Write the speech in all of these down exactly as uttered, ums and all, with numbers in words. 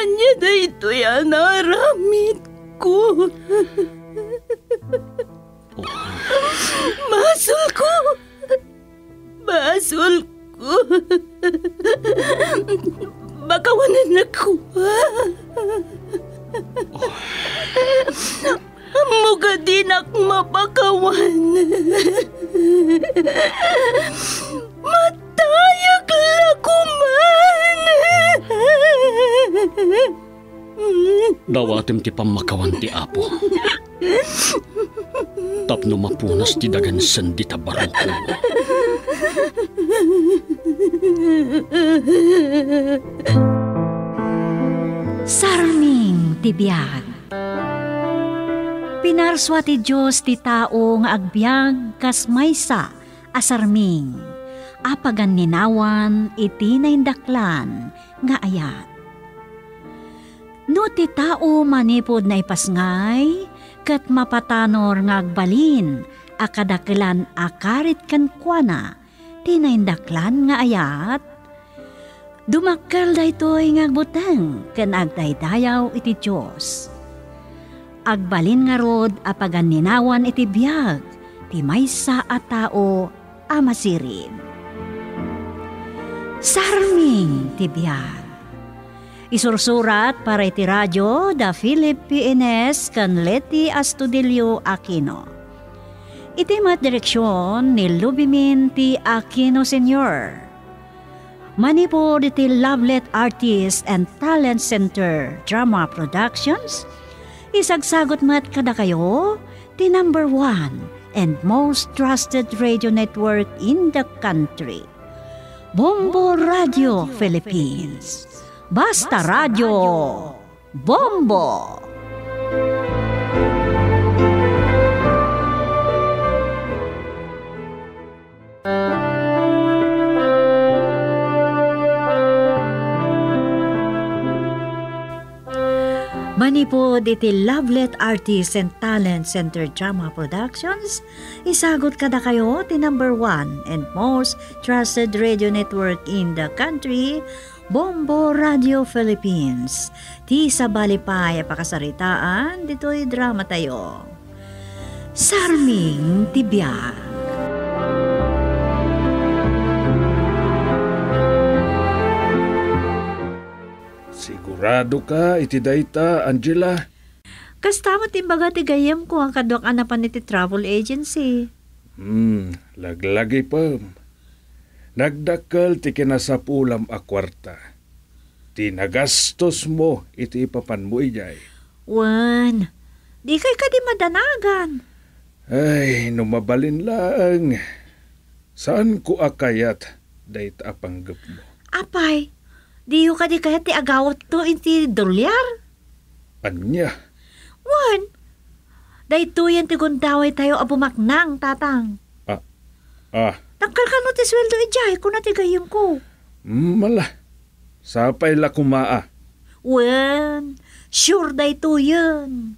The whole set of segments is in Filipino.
Anya na ito yan naramit ko. Basol ko. Basol ko. Bakawanan ako. Muga din ak mapakawan. Matayag lakuman. Dawatim ti pamakawan ti Apo. Tapno mapunas ti dagan sandi tabarang ko. Sarming ti biyag. Pinarswa ti Diyos ti tao nga agbyag kas maysa asarming. Apagan ninawan iti naindaklan nga ayat. No ti tao manipod na ipasngay, kat mapatanor nga agbalin, akadakilan akarit kan kuana, ti naindaklan nga ayat. Dumakkel daytoy nga agbuteng, ken agdaydayaw iti Diyos. Agbalin nga rod apagan ninawan iti biyag, ti maysa a tao a masirib. Sarming ti biyag. Isursurat para iti radyo da Philip P N S kan Leti Astudillo Aquino. Iti mat direksyon ni Lubimin T. Aquino Senior Manipod iti Lovelet Artist and Talent Center Drama Productions. Isagsagot mat kada kayo ti number one and most trusted radio network in the country. Bombo Radio Philippines. Basta Radio Bombo. Manipod iti Lovelet Artists and Talent Center Drama Productions, isagot kada kayo ti number one and most trusted radio network in the country, Bombo Radio Philippines. Ti sabalipay pakasaritaan, dito'y drama tayo. Sarming Tibiyag. Sigurado ka, iti dayta, Angela? Kastama timbaga ti gayem ko ang kadwak anapan iti travel agency. Hmm, laglagi pa. Nagdakkel ti kinasapulam a kwarta. Ti nagastos mo iti ipapan mo ijay. Wan, di kay ka di madanagan. Ay, numabalin lang. Saan ko akayat dayta apanggap mo? Apay, di yu ka di kaya ti agawat to iti dolyar? Anya? Wan, dayto yan ti gundaway tayo abumaknang, tatang. Ah, ah. Tangkal ka no ti sweldo ijay kung natigayim ko. Mala, sapay la kumaa. Wan, sure dayto yan.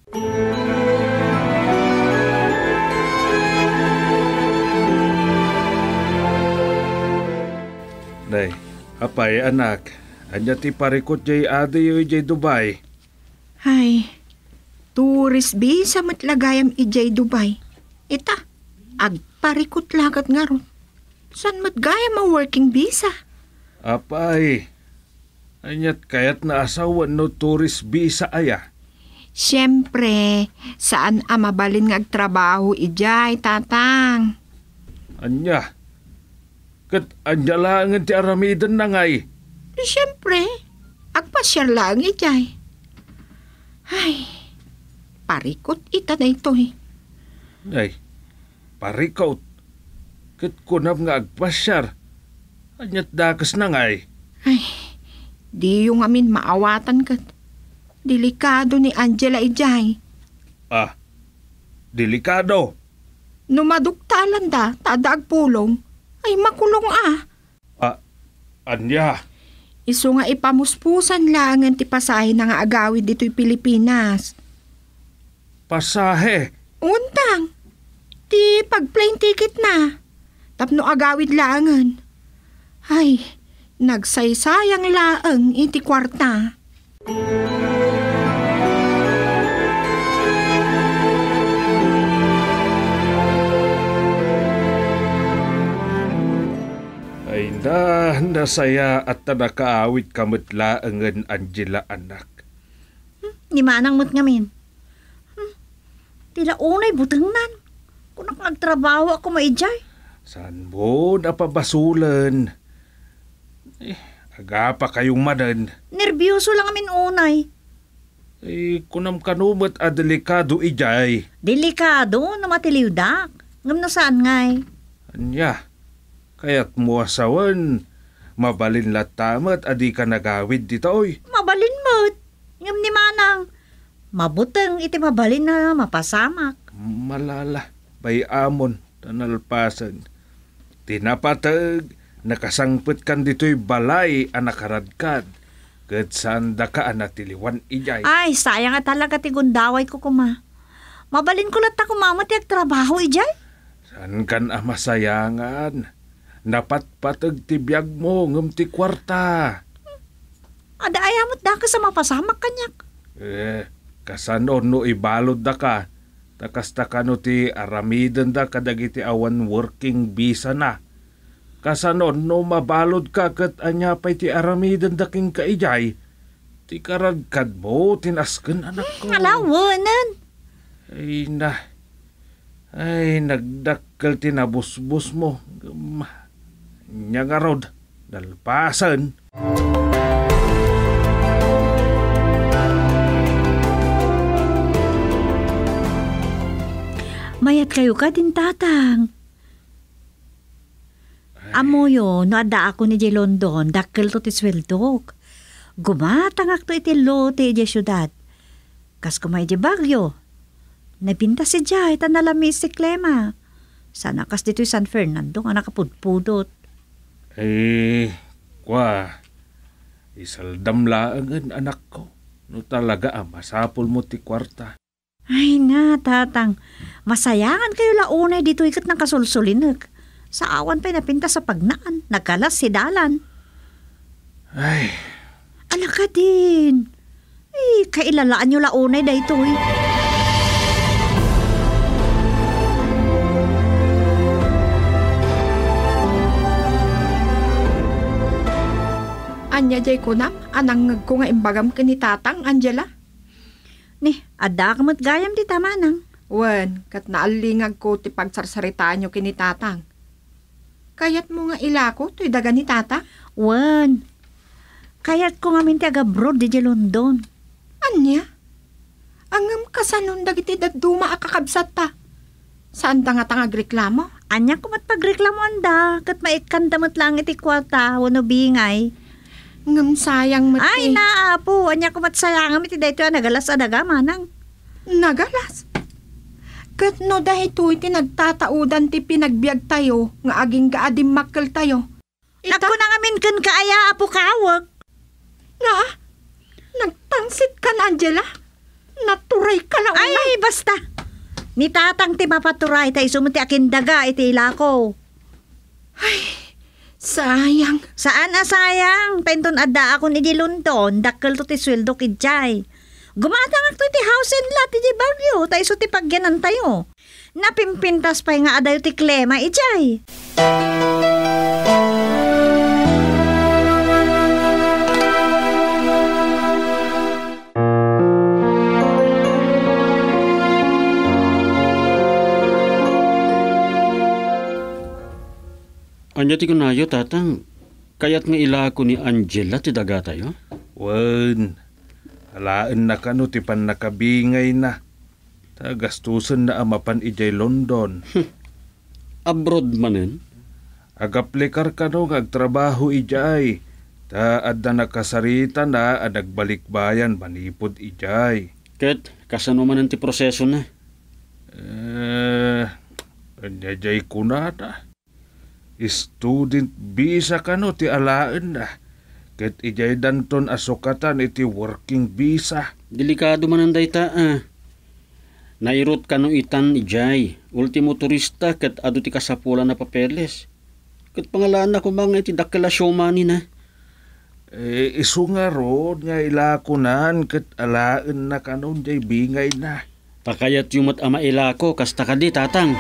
Day, apay anak, anya ti parikot jay adi yu jay Dubai. Hay, tourist visa matlagayam ijay Dubai. Ita, agparikot lagat nga ron. San matgayam a working visa? Apay, anyat kayat na asawan no tourist visa aya. Siyempre, saan a mabalin nga agtrabaho ijay, tatang? Anya, kat anya lang ti aramidan na ngay. Siyempre, agpasyar lang ijay. Ay, parikot ita na ito eh. Ay, parikot. Kat kunab nga agpasyar. Anyat dakas na ngay. Ay, di yung amin maawatan kat. Delikado ni Angela ijay. Ah, delikado. Numaduktalan da, tadaag pulong, ay makulong ah. Ah, anya? Iso nga ipamuspusan lang ang tipasahe na nga agawid dito'y Pilipinas. Pasahe? Untang, ti pag-plane ticket na. Tapno agawid langan. Ay, nagsaysayang laang iti kwarta. Ay na, nasaya at nakaawit kamatla angan Angela anak. Ni manang mo't ngamin. Hmm, tila unay butangnan. Kung nagtrabaho ako maijay. Saan mo napabasulan? Eh, aga pa kayong madan. Nerbiyoso lang amin unay. Eh, kunam kanumat a delikado ijay. Delikado na matiliw dak. Ngam na saan ngay? Anya, kaya't mo asawan, mabalin latamat adi ka nagawid ditoy. Mabalin mo't. Ngam ni manang. Mabutang iti mabalin na mapasamak. Malala, bay amon, tanalpasan. Tinapatag, nakasangpet kan dito'y balay anakaradkad. Kat saan da ka anatiliwan ijay. Ay, sayang nga talaga ti gundaway ko kuma. Mabalin ko lang ta kumama ti agtrabaho ijay. Saan kan ah masayangan? Napatpatag ti biyag mo ngam ti kwarta. Ada ayamot da ka sa mapasamak kanyak. Eh, kasanon no ibalod da ka. Takasta ka no ti aramidan da kadagiti awan working visa na. Kasanon no mabalod ka kat anya pa'y ti aramidan da king kaijay. Ti karadkad mo, tinasken anak ko. Alawanan. Ay na. Ay, nagdakkel tinabusbus mo. Gum, nya nga rod, dalpasan. Mayat kayo ka din tatang. Amoyo, no ada ako ni J. London, dakkel to ti sweldok. Gumatangak to iti lote di syudad. Kas kumay di Bagyo. Napinta si Jay, tanalamis si Clema. Sana kas dito'y San Fernando nga nakapudpudot. Eh, kwa, isaldam laangan anak ko. No talaga ah, masapol mo ti kwarta. Ay na, tatang. Masayangan kayo launay dito ikat ng kasulsulinak. Sa awan pa'y napinta sa pagnaan. Nagkalas si Dalan. Ay, Ala ka din. Ay, kailalaan nyo launay da ito eh. Anya jay ko nam, anang ko nga imbagam ka ni tatang, Angela. Ni, ada ka mo't gayam di tama nang. Wen, kat naalingag ko ti pagsarsaritaan nyo kini tatang. Kayat mo nga ilako, to'y daga ni tata. Wan. Kaya't ko nga minti aga-abroad di di London. Anya? Angam kasanon dagiti daduma akakabsat ta. Saan ta nga tangag reklamo? Anya ko mat pagreklamo anda. Kat maikandamot lang iti kwata. Wano bingay. Ngam sayang mati. Ay na apo. Anya ko mat sayang. Iti dahito nagalas adaga manang. Nagalas? Kat no dahil ito'y tinagtataudan ti pinagbiag tayo, nga aging gaadim makkel tayo. Ita, Naku na ngamin kan kaaya apo kawag. nga, nagtangsit ka na, Angela. Naturay ka na una. Ay basta. Ni tatang ti mapaturay tayo sumuti akin daga iti ilako. Sayang. Saan na sayang? Penton adda ako ni di London. Dakkel to ti sweldo kidjay. Gumatang ako ti house and lot ti Bagyo. Tayo so ti pagyanan tayo. Napimpintas pa nga adayo ti Clema ijay. Anya ti kunayo, tatang. Kaya't nga ilako ni Angela ti daga tayo? wan. Halaan na ka no ti pan nakabingay na. Tagastusan na amapan ijay London. Abroad manen? Agaplikar ka no agtrabaho ijay. Ta adda nakasarita na at nagbalikbayan manipod ijay. Ket, kasano manen ti proseso na? Eh, anya jay kunada. Student visa ka no ti alaan na. Ket ijay danton asukatan iti working visa. Delikado manen dayta ah. Nairot ka no itan ijay. Ultimo turista ket adu ti kasapulan na papeles. Ket pangalaan na ko mga iti dakkel a showmani na. Eh, isu nga ron nga ilakunan kat alaan na kanon jay bingay na. Pakayat yumot ama ilako kasta ka di tatang.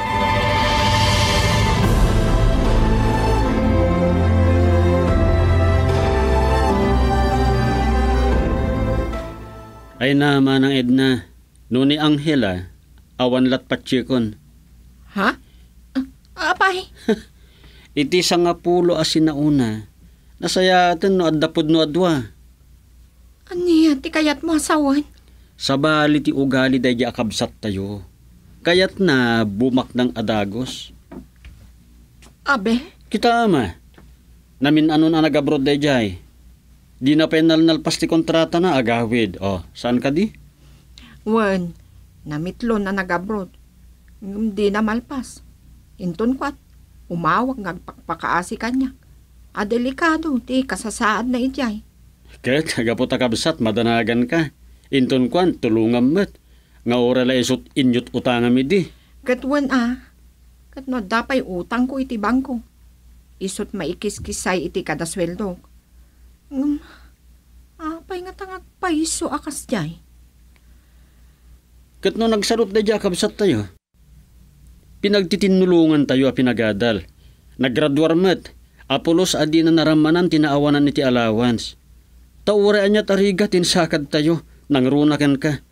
Ay naman ang Edna, nuni Angela, awan lat patsikon. Ha? Ah, apay? Iti sa nga pulo asin na una, nasayaten no addapod no adwa. Aniya, ti kayat mo asawan? Sa bali ti ugali day di akabsat tayo. Kayat na bumak ng adagos. Abe? Kita ama, namin ano na nag-abroad day jay. Di na penal nalpas ti kontrata na agawid. O, saan ka di? Wen, namitlo na nag-abroad. Di na malpas. Inton kwat, umawag ngagpakpakaasi kanya. A delikado, ti kasasaad na ijay. Ket, agapot akabsat, madanagan ka. Inton kwan, tulungam met. Nga ora la isot inyot utangam idi. Kat wen ah, kat no dapay utang ko iti bangko. Isot maikiskisay iti kada sweldo. Um, apay nga tangag paiso akas jay. Ket no nagsarot da di akabsat tayo. Pinagtitinulungan tayo a pinagadal. Naggraduar met. Apolos adi na naramanan tinaawanan iti allowance. Tauraan niya tariga tinsakad tayo. Nangrunakan ka.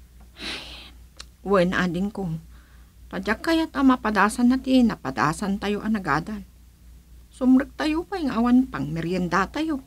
Wen ading ko. Tadyak kaya't ang mapadasan natin, napadasan tayo ang nagadal. Sumrek tayo pa yung awan pang merienda tayo.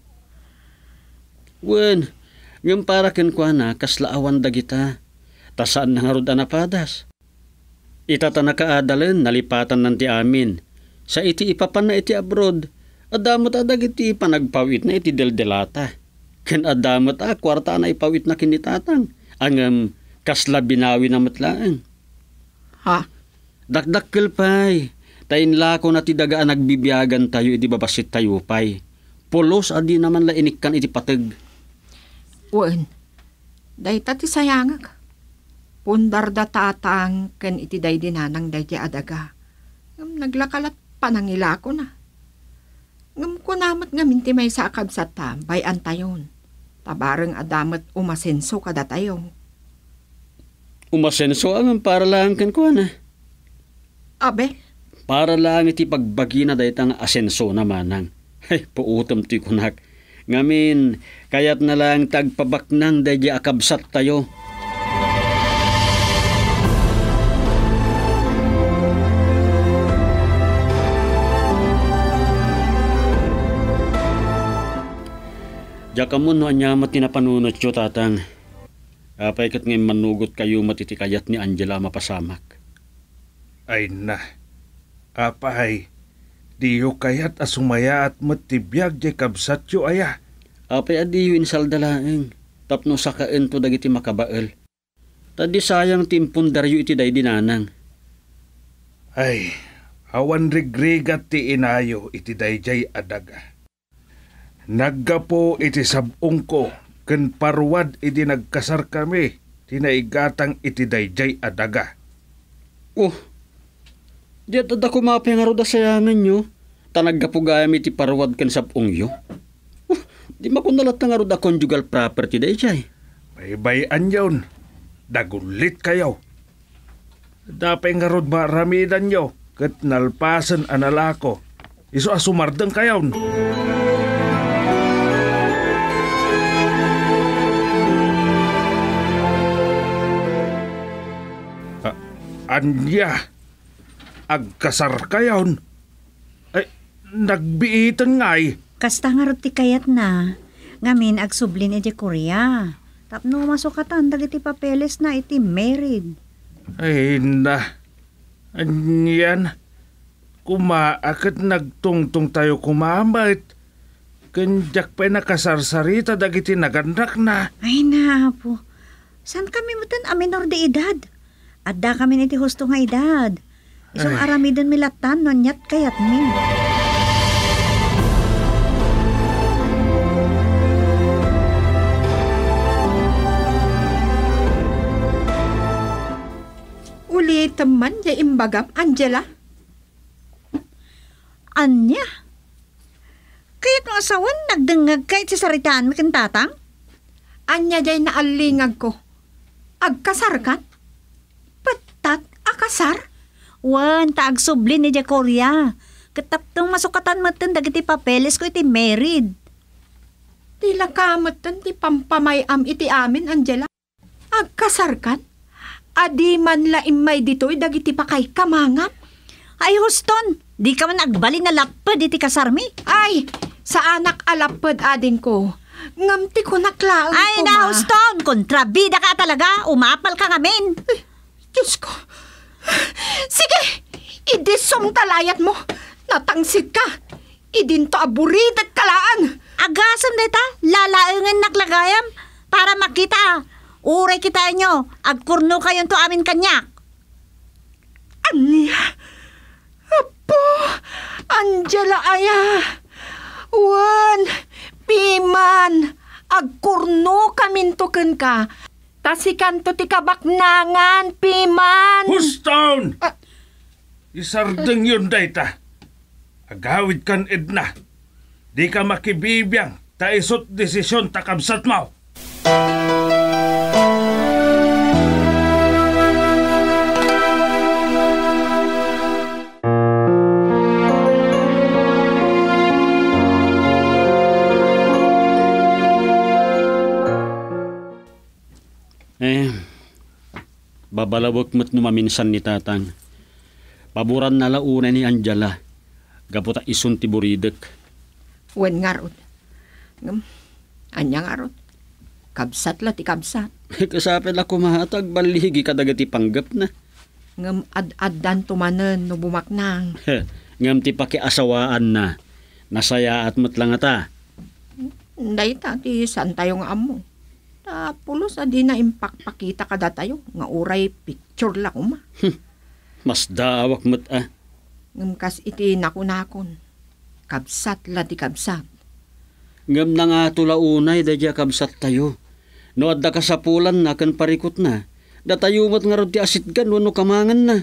Wen, ngayon para kenkwa na kaslaawan da kita. Tasaan na nga rod anapadas. Itata na kaadalen, nalipatan ng ti amin. Sa iti ipapan na iti abroad, adamot adag iti panagpawit na iti deldelata. Ken adamot a, kwarta na ipawit na kinitatang. Ang um, kasla binawi na matlaan. Ha? Dakdakkel pay. Tayin lako na ti dagaan nagbibiyagan tayo iti babasit tayo pay. Pulos adi naman la inikkan iti pateg. Wen, day tati sayangak. Pundar da tatang ken iti day dinanang day di adaga. Ngam naglakalat panangila ko na. Ngam ko namat ngamin ti may sa akabsat ta, bayan tayon. Tabareng adamat umasenso kada tayo. Umasenso ang para lang ken ko na. Abe? Para lang iti pagbagi na daytang asenso na manang. Ay, puutom ti kunak. Ngamin, kayat na lang tagpabaknang dahi akabsat tayo. Diyakamon no anyamat tinapanunot yo tatang. Apay kat ngayon manugot kayo matitikayat ni Angela mapasamak. Ay na, apay, diyo kayat asumaya at matibiyag jay kabsat yo aya. Apay adi yu insaldalaeng, tapno sakaen to dagiti makabael. Tadi sayang timpundaryo iti day dinanang. Ay, awan rigrigat ti inayo iti dayjay adaga. Naggapo iti sabong ko, ken parwad iti nagkasar kami, tinaigatang iti dayjay adaga. Oh, di at ada kumapi nga ro da sayangan nyo, tanaggapo gayam iti parwad ken sabong yo. Oh, di makunalat nga ro da conjugal property dayjay. May bayan yon, dagulit kayo. Dapay nga ro maramidan nyo, ket nalpasan analako, iso asumardeng kayon. Anya, agkasar kayon. Ay, nagbiitan ngay. Kasta nga ro ti kayat na. Ngamin agsublin iti Korea. Tapno masukatan dagiti papeles na iti married. Ay na, anyan, kumaakit nagtungtong tayo kumamait. Kanjak pa nakasarsarita dagiti nagandak na. Ay na po. San kami mutan a minor de edad? Adda kami niti husto nga edad. Isang Ay. aramidon milatan non yat kayat mi. Uli teman jay imbagam, Angela. Anya? Kaya kung asawan, nagdangag kahit sa saritaan mo kang tatang? Anya jay naalingag ko. Agkasar kan? Patat, akasar? Wan, taag subli ni Jacoria. Kataptong masukatan mo ito, dagiti papeles ko iti married. Tila kamot tan ti pampamayam iti amin, Angela. Agkasar kan? Adi man la imay dito'y dagiti pa kay kamangam. Ay, Houston, di ka man agbali na lapad iti kasarmi. Ay, sa anak alapad ading ko. Ngamti ko naklaang Ay, ko, na, ma. Houston, kontrabida ka talaga. Umapal ka ngamin. Ay, Diyos ko. Sige, idisong talayat mo. Natangsid ka. Idinto aburid at kalaan. Agasam deta, lalaengan naklagayam para makita. Uray kita nyo, agkurno kayon to amin kanyak. Anya? Apo, Angela aya. Wan, piman, agkurno kamintuken ka. Tasikan to ti kabaknangan, piman. Houston! Ah. Isardeng yun, dayta. Agawid kan Edna. Di ka makibibiyang ta isot desisyon takabsat mo. Eh, babalawak mo't numaminsan ni tatang. Paboran na launa ni Angela. Gaputa isun ti buridek. Wen ngarot. Ngam, anya ngarot. Kabsat la ti kabsat. Kasapil ako mahatag baligi kadagati panggap na. Ngam ad-addan tumanen no bumaknang. Ngam ti pakiasawaan na. Nasaya at matlang ata. Nday ta ti san tayo nga amo. Tapulos adi na impakpakita kada tayo. Nga uray picture la kuma. Mas daawak mo't ah. Ngam kas iti nakunakon. Kabsat la ti kabsat. Ngam na nga tulaunay dadya kabsat tayo. No adda kasapulan na kan parikot na. Datayo mo't nga rod ti asitgan wano kamangan na.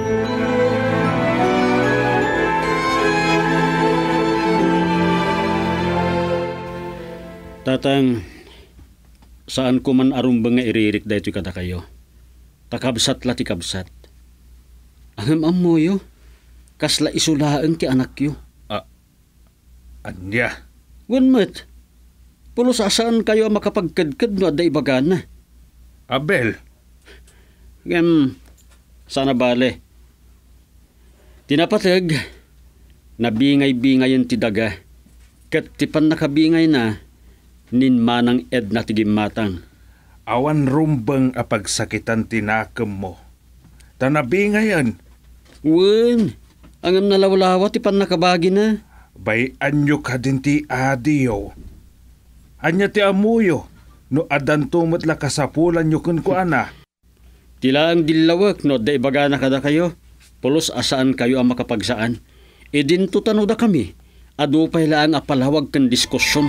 Tatang, saan ko man arumbang nga iririk dahito kada kayo. Takabsat la ti kabsat. Angam amo yo, kasla isulaan ti anak yo. Anya? Gunmet, pulos asaan kayo makapagkadkad no adda ibagana. Abel? Ngam, sana bale. Tinapatag, nabingay-bingayan ti daga. Kat tipan nakabingay na, ninmanang ed na tigimatang. Awan rumbang apagsakitan tinakam mo. Tanabingayan. Wen, angam nalawlawa tipan nakabagi na. Bay anyo ka din ti adiyo. Anya ti amuyo. No adan tumot la kasapulan nyo kun ko ana. Tila ang dilawak no da ibagana kada kayo. Pulos asaan kayo ang makapagsaan. E dinto tanoda kami. Adu pa ang apalawag kan diskusyon.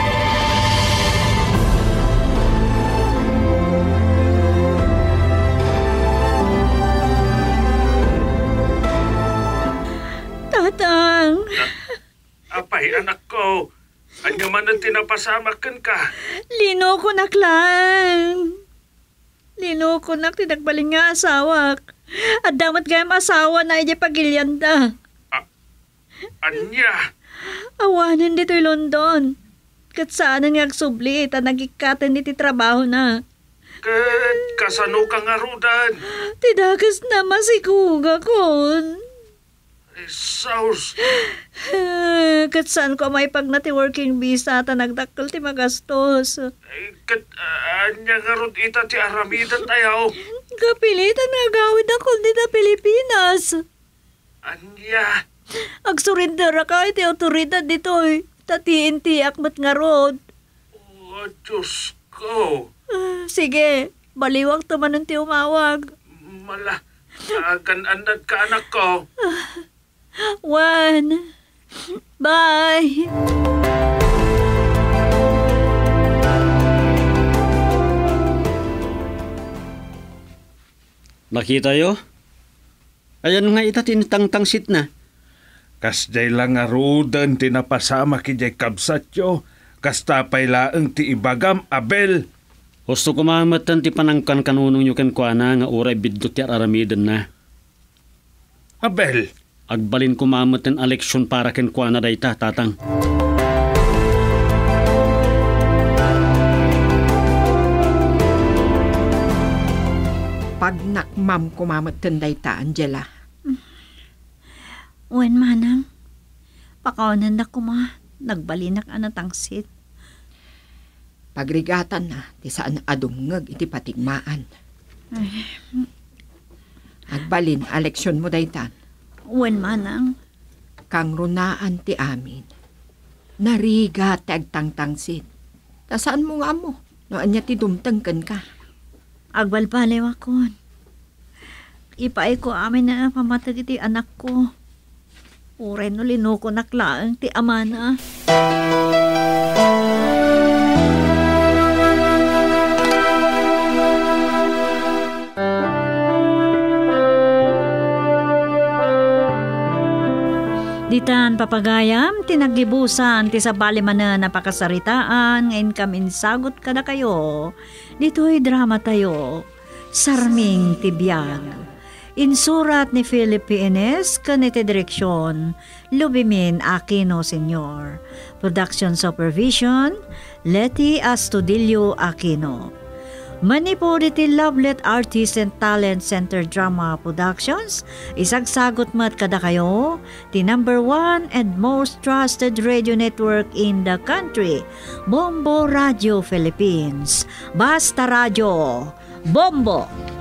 Tatang, Apay anak ko. Anya man ang tinapasamakan ka. lino ko naklang. Lino ko nak tinagbaling nga asawak. At damat kayam asawa na iya pagilyanda. Anya? Awanan dito'y London. Kat saan nga agsubli, ta nagikatan iti trabaho na. Kat kasano ka nga rudan? Tidakas na masikuga kon. Saus. Kat saan ko may pag nati working visa ta nagdakkel ti magastos. Kat uh, anya nga rod ita ti aramidan tayo. Kapilitan nga gawid ako dito Pilipinas. Anya? Agsurrender ka iti otoridad dito'y. Tatiin-ti akmat nga rod. Oh, Diyos ko. Ah, sige, baliwag tumanon ti umawag. Mala, agan-anad ka anak ko. One. Bye. Nakita yo? Ayan nga ita tinitangtangsit na. Kasday lang nga rudan ti napasama kijay kabsatyo, kasta pay laeng ti ibagam Abel. Gusto kumamatan ti panangkan kanunong nyo ken kuana nga uray biddo ti aramiden na. Abel, Agbalin kumamatan aleksyon para ken kuana dayta, tatang. Pag nakmam kumamatan dayta, Angela. Wen manang, pakaunan na kuma, nagbalinak anatangsit. Pagrigatan na, ti saan adungag iti patigmaan. Agbalin, aleksyon mo daytan. Wen manang, Kang runaan ti amin. Nariga ti agtangtangsit. Ta saan mo nga mo? No anya ti dumtengken ka. agbalbaliw akon. Ipaay ko amin na pamatag iti anak ko. Uray no linuko naklaang ti amana. Ditan papagayam, tinagibusan ti sa balimana napakasaritaan, ngayon kami sagot kada kayo. Dito'y drama tayo, Sarming Tibiyag. Insurat ni Philip P. Ines, kanite direksyon, Lubimin Aquino Senior Production Supervision, Letty Astudillo Aquino. Manipod iti Lovelet Artist and Talent Center Drama Productions, isagsagot mat kada kayo, the number one and most trusted radio network in the country, Bombo Radio Philippines. Basta Radio, Bombo!